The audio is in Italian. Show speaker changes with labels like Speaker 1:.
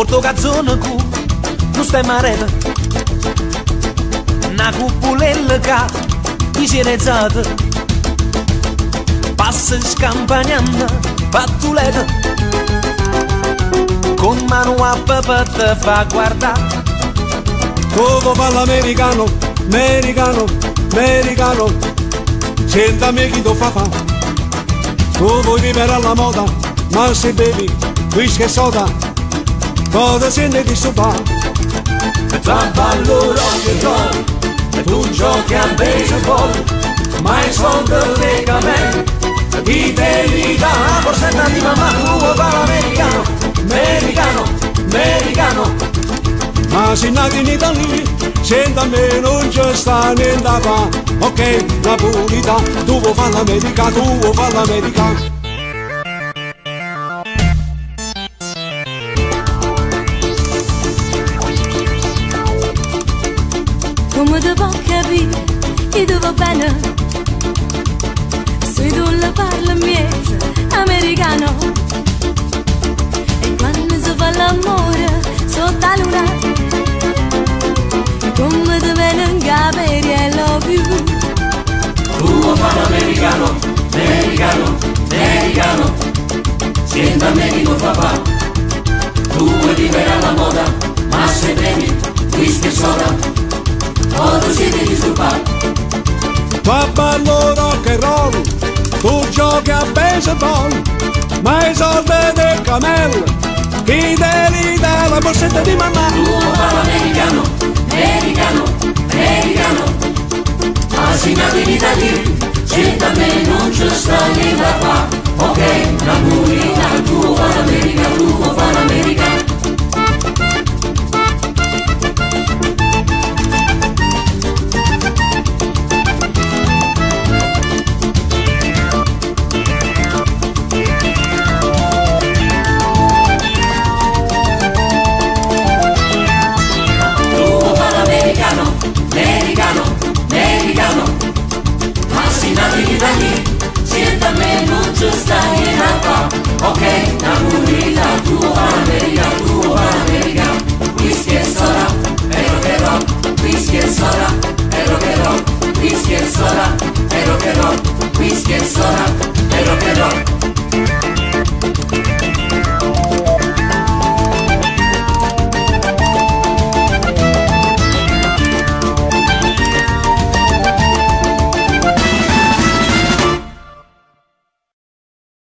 Speaker 1: porto cazzone cu non stai marella, una cupulella ca igienizzata, passa scampagnando pattuletta, con mano a papà te fa guardare.
Speaker 2: Come fa l'americano, americano, americano, sentami chi tu fa. Tu vuoi vivere alla moda, ma se bevi whisky e soda, cosa senti di sopa?
Speaker 1: Tra ballo rock and roll e tu giochi a baseball, ma il suono delle camere ti devi dare la borsetta di mamma. Tu vuoi fare l'americano, americano, americano,
Speaker 2: ma se nati in Italia, senta a me non c'è sta niente da fa. Ok, la purità, tu vuoi fare l'America, tu vuoi fare l'America.
Speaker 3: Come devo capire che dove bene, se tu le parli miezza americano, e quando si fa l'amore sotto la luna, come te viene capire I love you.
Speaker 1: tu vuoi fare l'americano, americano, americano, senta me di tuo papà. Tu vuoi vivere alla moda, ma se bevi whisky e soda, o tu siete di stupare.
Speaker 2: Ma ballo rock and roll, tu giochi a baseball, ma i soldi del cammello, chi devi dare la borsetta di mamma?
Speaker 1: Tu vuoi fare l'americano, americano, americano, ma se nati in Italia, senta me non c'è sta niente da fa. Ok, la comunità, tu vuoi fare l'America, tu vuoi fare l'America. Americano, americano, ma se nati in Italia, senta me non c'è sta niente da fa. Ok, la comunità, tu vuoi fare l'America, tu vuoi fare l'America. Whisky e soda, e rock and roll, whisky e soda, e rock and roll, whisky e soda, e rock and roll, whisky e soda, e rock and roll.